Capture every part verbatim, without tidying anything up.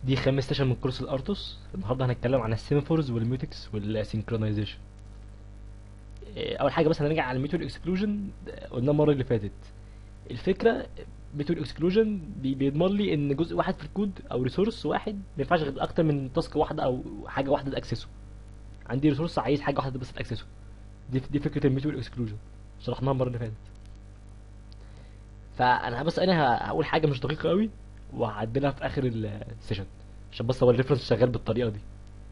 دي خامس سيشن من كورس الارتوس. النهارده هنتكلم عن السيمافورز والميوتكس والسينكرونايزيشن. اول حاجه بس هنرجع على الميتور اكسكلوجن. قلنا المره اللي فاتت الفكره. ميتور اكسكلوجن بيضمن لي ان جزء واحد في الكود او ريسورس واحد ما ينفعش غير اكتر من تاسك واحده او حاجه واحده تاكسسه. عندي ريسورس عايز حاجه واحده بس تاكسسه. دي دي فكره الميتور اكسكلوجن، شرحناها المره اللي فاتت. فانا بس انا هقول حاجه مش دقيقه قوي وهعدلها في اخر السيشن عشان بس هو الريفرنس شغال بالطريقه دي.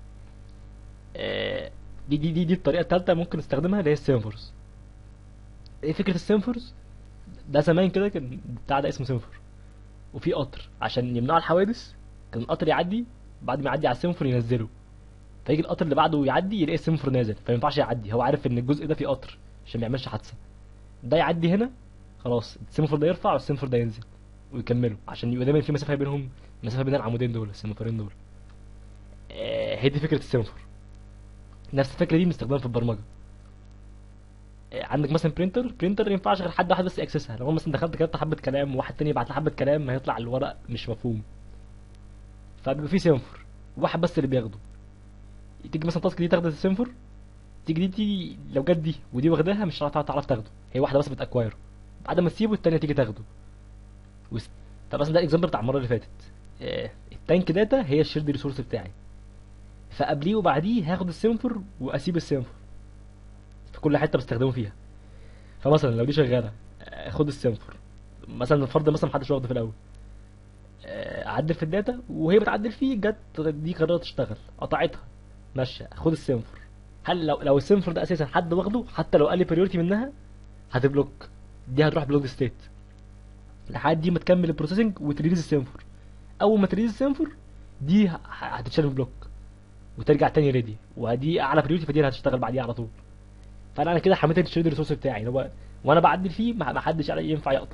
آه، دي دي دي, دي الطريقه الثالثه ممكن نستخدمها اللي هي السيمفورز. ايه فكره السيمفورز؟ ده زمان كده كان بتاع ده اسمه سيمفور، وفي قطر عشان يمنعوا الحوادث كان القطر يعدي، بعد ما يعدي على السيمفور ينزله، فيجي القطر اللي بعده يعدي يلاقي السيمفور نازل فما ينفعش يعدي. هو عارف ان الجزء ده فيه قطر عشان ما يعملش حادثه. ده يعدي هنا خلاص السيمفور ده يرفع والسيمفور ده ينزل ويكملوا عشان يبقى دايما في مسافه بينهم، مسافه بين العمودين دول السيمفورين دول. آه، هي دي فكره السيمفور. نفس الفكره دي بنستخدمها في البرمجه. آه، عندك مثلا برينتر برينتر ما ينفعش غير حد واحد بس ياكسسها. لو مثلا دخلت كتبت حبه كلام وواحد تاني يبعت له حبه كلام هيطلع الورق مش مفهوم، فبيبقى في سيمفور واحد بس اللي بياخده. تيجي مثلا تاسك دي تاخد السيمفور، تيجي دي تيجي لو جت دي ودي واخداها مش هتعرف تعرف تاخده، هي واحده بس بتاكوايره. بعد ما تسيبه التانيه تيجي تاخده. وس... طب مثلا ده الاكزامبل بتاع المره اللي فاتت. آه، التانك داتا هي الشيرد ريسورس بتاعي، فقبليه وبعديه هاخد السيمفور واسيب السيمفور في كل حته بستخدمه فيها. فمثلا لو دي شغاله آه، خد السيمفور. مثلا فرض مثلا محدش واخده في الاول، آه، اعدل في الداتا وهي بتعدل فيه جت دي قررت تشتغل قطعتها ماشيه خد السيمفور. هل لو لو السيمفور ده اساسا حد واخده حتى لو قال لي بريورتي منها هتبلوك، دي هتروح بلوك ستيت لحد دي ما تكمل البروسيسنج وتريليز السيمفور. اول ما تريليز السيمفور دي ه- هتتشال من بلوك وترجع تاني ريدي، ودي اعلى بريورتي فدي اللي هتشتغل بعديها على طول. فانا انا كده حميت الشيرد ريسورس بتاعي اللي هو وانا بعدل فيه ما ما حدش على- ينفع يقطع.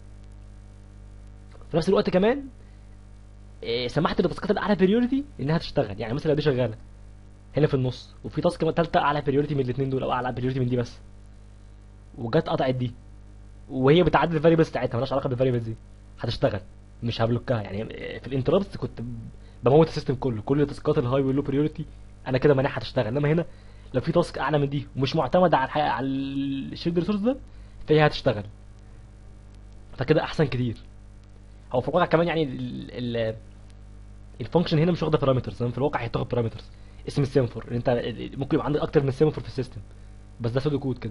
في نفس الوقت كمان إيه، سمحت للتاسكات الاعلى بريورتي انها تشتغل. يعني مثلا لو دي شغاله هنا في النص وفي تاسك ثالثه اعلى بريورتي من الاثنين دول او اعلى بريورتي من دي بس، وجت قطعت دي وهي بتعدل الفاريبلز بتاعتها مالهاش علاقه بالفاريبلز دي، هتشتغل مش هبلوكها. يعني في الانتربتس كنت بموت السيستم كله، كل التاسكات الهاي واللو بريورتي انا كده مانعها تشتغل. انما هنا لو في تاسك اعلى من دي ومش معتمده على الحقيقة على الشيرد ريسورس ده فهي هتشتغل، فكده احسن كتير. هو في الواقع كمان يعني الفانكشن هنا مش واخده بارامترز، في الواقع هي بتاخد بارامترز اسم السيمفور. انت ممكن يبقى عندك اكتر من سيمفور في السيستم بس ده سودو كود كده.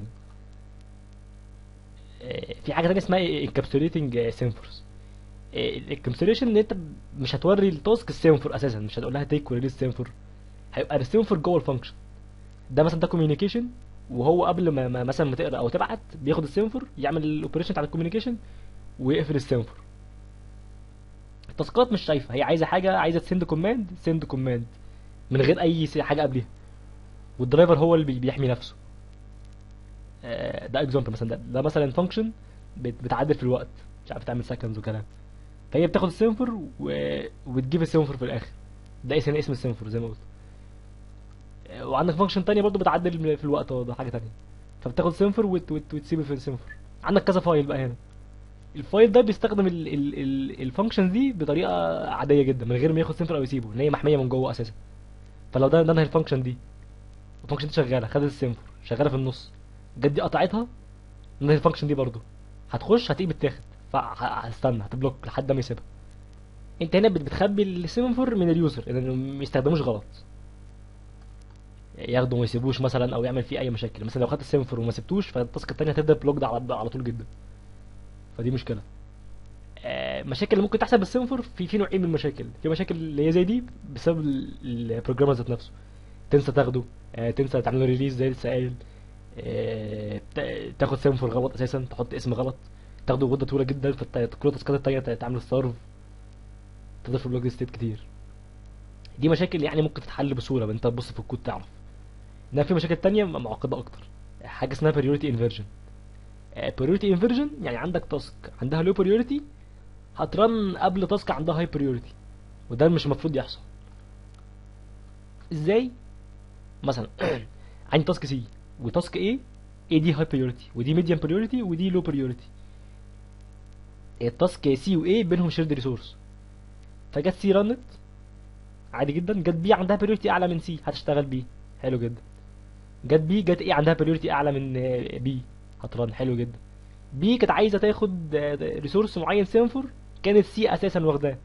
آه، في حاجه ثانيه اسمها انكابسوليتنج سيمفورز. الانكابسوليشن ان انت مش هتوري التاسك السيمفور اساسا، مش هتقول لها تيك وريليز سيمفور، هيبقى السيمفور جوه الفانكشن. ده مثلا ده كوميونيكيشن، وهو قبل ما ما مثلا ما تقرا او تبعت بياخد السيمفور يعمل الاوبريشن بتاع الكوميونيكيشن ويقفل السيمفور. التاسكات مش شايفه، هي عايزه حاجه، عايزه تسند كوماند سند كوماند من غير اي س- حاجه قبلها، والدرايفر هو اللي بي- بيحمي نفسه. آه، ده اكزامبل مثلا، ده, ده مثلا فانكشن بتعدل في الوقت، مش عارف تعمل سكندز وكلام، فهي بتاخد السيمفور و... وبتجيب السيمفور في الاخر. ده اسم اسم السيمفور زي ما قلت. آه، وعندك فانكشن تانية برضو بتعدل في الوقت، ده حاجه تانية، فبتاخد سيمفور وت... وت... وتسيبه في السيمفور. عندك كذا فايل بقى هنا، الفايل ده بيستخدم ال... ال... ال... الفانكشن دي بطريقه عاديه جدا من غير ما ياخد سيمفور او يسيبه، ان هي محميه من جوه اساسا. فلو ده ده انهي الفانكشن دي، الفانكشن دي شغاله خدت السيمفور شغاله في النص، جت دي قطعتها، ان الفانكشن دي برضو هتخش هتيجي بتاخد، فهستنى هتبلوك لحد ما يسيبها. انت هنا بت- بتخبي السيمفور من اليوزر انه ما يستخدموش غلط، ياخده وما يسيبوش مثلا او يعمل فيه اي مشاكل. مثلا لو خدت السيمفور وما سبتوش فالتاسك التانية هتبدا بلوك ده على على طول جدا، فدي مشكله. آه، مشاكل اللي ممكن تحصل بالسيمفور في في نوعين من المشاكل. في مشاكل اللي هي زي دي بسبب البروجرامر ذات نفسه، تنسى تاخده، آه، تنسى تعمل له ريليز زي لسه قايل، آه، تا- تاخد سيمفور غلط اساسا، تحط اسم غلط، تاخده مده طويله جدا، فكل التاسكات التانية تعمل ستارف، تفضل في بلوك ستيت كتير. دي مشاكل يعني ممكن تتحل بسهوله انت تبص في الكود تعرف. انما في مشاكل تانية معقده اكتر، حاجه اسمها priority inversion. آه، priority inversion يعني عندك تاسك عندها low priority هترن قبل تاسك عندها high priority، وده مش المفروض يحصل. ازاي؟ مثلا عندي تاسك سي وتاسك ايه، ايه دي هاي priority ودي ميديوم priority ودي لو priority. التاسك سي وايه بينهم شيرد ريسورس، فجت سي رنت عادي جدا. جت بي عندها بريورتي اعلى من سي، هتشتغل بي، حلو جدا. جت بي جت ايه عندها بريورتي اعلى من بي، هترن، حلو جدا. بي كانت عايزه تاخد ريسورس معين سيمفور، كانت سي اساسا واخداه،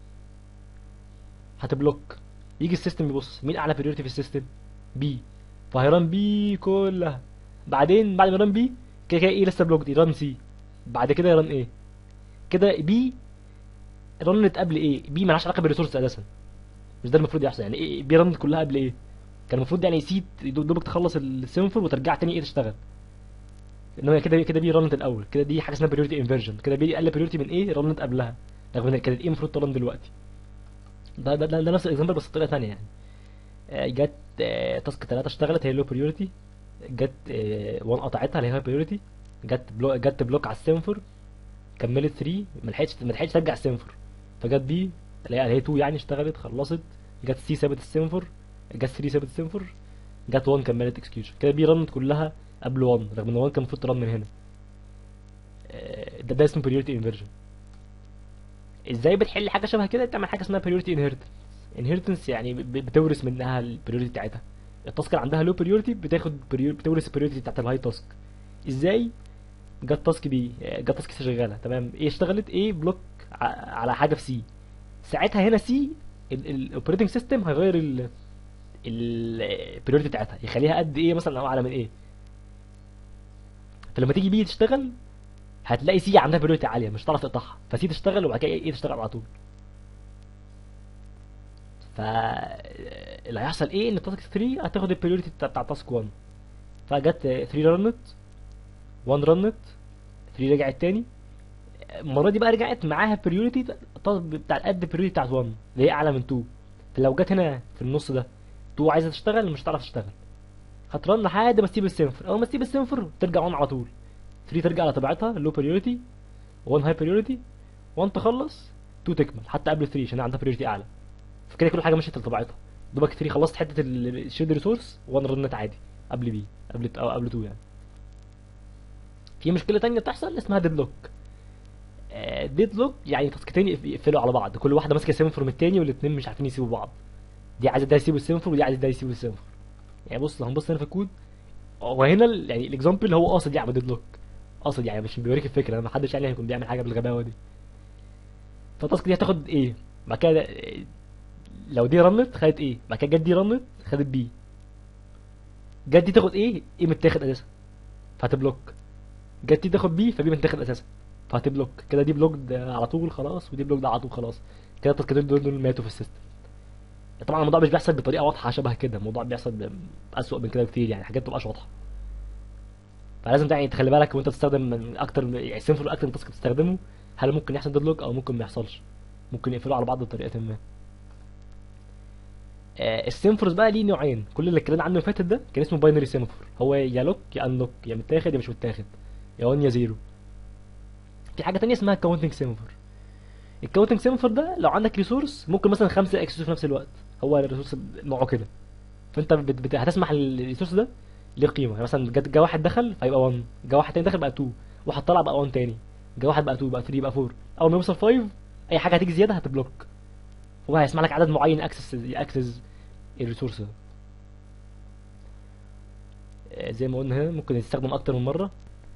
هتبلوك. يجي السيستم يبص مين اعلى بريورتي في السيستم، بي، فهيران بي كلها. بعدين بعد ما يران بي كده كده ايه لسه بلوكد، يران سي، بعد كده يران ايه. كده بي رنت قبل ايه، بي مالهاش علاقه بالريسورس اساسا، مش ده المفروض يحصل. يعني ايه بي رنت كلها قبل ايه، كان المفروض يعني سي دوبك تخلص السيمفور وترجع تاني ايه تشتغل. انما كده كده بي رنت الاول، كده دي حاجه اسمها بريورتي انفيرجن، كده بي اقل بريورتي من ايه رنت قبلها، رغم ان كانت ايه المفروض ترن دلوقتي. ده ده, ده, ده نفس الاكزامبل بس بطريقه ثانيه يعني. آه، جت آه، تاسك ثلاثة اشتغلت هي لو بريورتي، جت واحد قطعتها اللي هي هاي بريورتي، جت بلوك جت بلوك على السيمفور، كملت ثلاثة، ما لحقتش ما لحقتش ترجع السيمفور، فجت بي اللي هي اللي هي اتنين يعني اشتغلت خلصت، جت سي سابت السيمفور، جت ثلاثة سابت السيمفور، جت واحد كملت اكسكيوشن. كده بي رنت كلها قبل واحد، رغم ان واحد كان المفروض ترن من هنا. آه، ده ده اسمه بريورتي انفيرجن. ازاي بتحل حاجه شبه كده، تعمل حاجه اسمها بريورتي انهيرتنس. انهيرتنس يعني ب- بتورث منها البريورتي بتاعتها. التاسك اللي عندها لو بريورتي بتاخد بريور بتورث البريورتي بتاعت الهاي تاسك. ازاي، جت تاسك بي جت تاسك سي شغاله تمام، ايه اشتغلت ايه بلوك ع- على حاجه في سي، ساعتها هنا سي الاوبريتنج سيستم هيغير ال البريورتي بتاعتها، يخليها قد ايه مثلا او اعلى من ايه. فلما تيجي بي تشتغل هتلاقي سي عندها بريورتي عاليه مش هتعرف تقطعها، فسي تشتغل وبعد كده ايه تشتغل على طول. ف اللي هيحصل ايه ان تاسك ثلاثة هتاخد البريورتي بتاع بتاع تاسك واحد، فجت ثلاثة رنت، واحد رنت، ثلاثة رجعت تاني، المره دي بقى رجعت معاها بريورتي بتاع قد البريورتي بتاعت واحد اللي هي اعلى من اتنين. فلو جت هنا في النص ده اتنين عايزه تشتغل مش هتعرف تشتغل، هترن لحد ما تسيب السنفر، اول ما تسيب السنفر ترجع واحد على طول، ثلاثة ترجع لطبيعتها لو بريورتي، واحد هاي بريورتي، واحد تخلص، اتنين تكمل حتى قبل ثلاثة عشان هي عندها بريورتي اعلى. فكده كل حاجه مشيت لطبيعتها، دوبك ثلاثة خلصت حته الشيد ريسورس، واحد رنت عادي قبل بي قبل او قبل اتنين يعني. في مشكله تانية بتحصل اسمها ديدلوك. ديدلوك يعني تاسكتين يقفلوا على بعض، كل واحده ماسكه سيمفور من التاني والاثنين مش عارفين يسيبوا بعض، دي عايزه ده يسيب السيمفور ودي عايزه ده يسيب السيمفور. يعني بص لو هنبص هنا في الكود، هو هنا ال- يعني الاكزامبل هو قاصد يعمل ديدلوك، قاصد يعني مش بيوريك الفكره، ما حدش يعني هيكون بيعمل حاجه بالغباوه دي. فالتاسك دي هتاخد ايه، بعد كده لو دي رنت خدت ايه، بعد كده جت دي رنت خدت بي، جت دي تاخد ايه، ايه متاخد اساسا فهتبلوك، جت دي تاخد بي فبي متاخد اساسا فهتبلوك. كده دي بلوك على طول خلاص، ودي بلوك على طول خلاص، كده التاسكتين دول دول ماتوا في السيستم. طبعا الموضوع مش بيحصل بطريقه واضحه شبه كده، الموضوع بيحصل ب- اسوأ من كده بكتير، يعني حاجات مبقاش واضحه. فلازم يعني تخلي بالك وانت بتستخدم من اكتر من- يعني سيمفور اكتر من تاسك بتستخدمه، هل ممكن يحصل ديدلوك او ممكن ما يحصلش، ممكن يقفلوا على بعض بطريقه ما. آه السيمفورز بقى ليه نوعين، كل اللي اتكلمنا عنه اللي فاتت ده كان اسمه باينري سيمفور، هو يا لوك يا ان لوك، يا متاخد يا مش متاخد، يا واحد يا صفر. في حاجه تانية اسمها كاونتنج سيمفور. الكاونتنج سيمفور ده لو عندك ريسورس ممكن مثلا خمسه اكسسوا في نفس الوقت، هو الريسورس نوعه كده، فانت بت... بت... هتسمح الريسورس ده ليه قيمه، يعني مثلا جا جا واحد دخل فيبقى واحد، جا واحد تاني دخل بقى اتنين، واحد طلع بقى واحد تاني، جا واحد بقى اتنين بقى تلاتة بقى اربعة، اول ما يوصل خمسة اي حاجه هتيجي زياده هتبلوك، هو هيسمح لك عدد معين اكسس اكسس الريسورس ده. آه، زي ما قلنا هنا ممكن يستخدم اكتر من مره.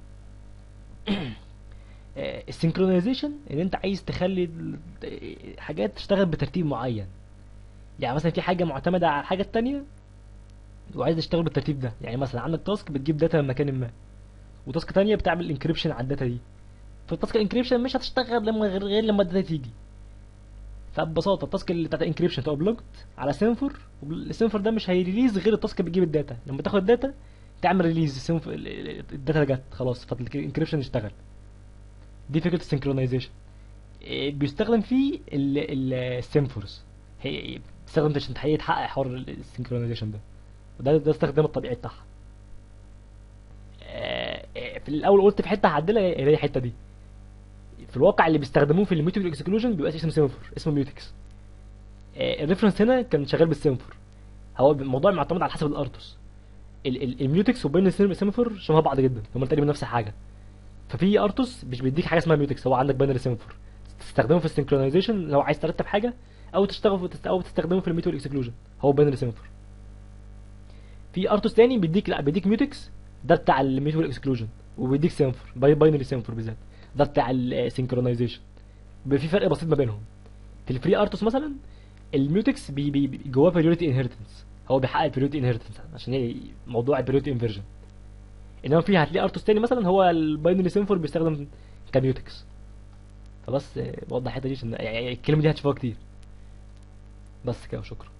السynchronization ان انت عايز تخلي ال- حاجات تشتغل بترتيب معين، يعني مثلا في حاجه معتمده على الحاجه التانية وعايز تشتغل بالترتيب ده، يعني مثلا عندك تاسك بتجيب داتا من مكان ما، وتاسك تانية بتعمل انكريبشن على الداتا دي، فالتاسك الانكريبشن مش هتشتغل لما غير غير لما الداتا تيجي. فببساطه التاسك اللي بتاعت الانكريبشن تبقى بلوجد على سيمفور، والسيمفور ده مش هيريليز غير التاسك اللي بتجيب الداتا، لما تاخد الداتا تعمل ريليز السيمفور، الداتا جت خلاص فالانكريبشن اشتغل. دي فكره السنكرونايزيشن، بيستخدم فيه السيمفورز، هي بتستخدم عشان تحقق تحقق حوار السنكرونايزيشن ده، وده ده استخدام الطبيعي بتاعها. آه، آه، في الاول قلت في حته هعدلها هي هي الحته دي، في الواقع اللي بيستخدموه في الميوتك اكسكلوجن بيبقى اسمه سيمفور، اسمه ميوتكس. آه، الريفرنس هنا كان شغال بالسيمفور، هو الموضوع معتمد على حسب الارتوس. ال- ال- الميوتكس وبين السيمفور شبه بعض جدا، هما تقريبا نفس الحاجه. ففي ارتوس مش بيديك حاجه اسمها ميوتكس، هو عندك باينري سيمفور تستخدمه في السنكرونايزيشن لو عايز ترتب حاجه او تشتغل او تستخدمه في الميوت والاكسكلوجن، هو باينري سيمفور. في ارتوس تاني بيديك، لا بيديك ميوتكس ده بتاع الميوت والاكسكلوجن، وبيديك سيمفور باينري سيمفور بالذات ده بتاع السينكرونايزيشن. بيبقى في فرق بسيط ما بينهم. في الفري ارتوس مثلا الميوتكس بي بي بي- جواه بريوريتي انهيرتنس، هو بيحقق البريوريتي انهيرتنس عشان هي موضوع البريوريتي انفرجن. انما في هتلاقي ارتوس تاني مثلا هو الباينري سيمفور بيستخدم كميوتكس. فبس آه، بوضح الحته دي عشان يعني الكلمه دي هتشوفها كتير. بس كده وشكرا.